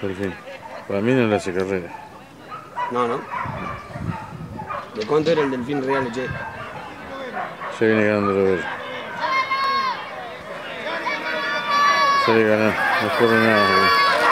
Delfín. Para mí no le hace carrera. No, ¿no? ¿De cuánto era el Delfín Real, che? Se viene ganando lo verde. Se le gana, no corre nada.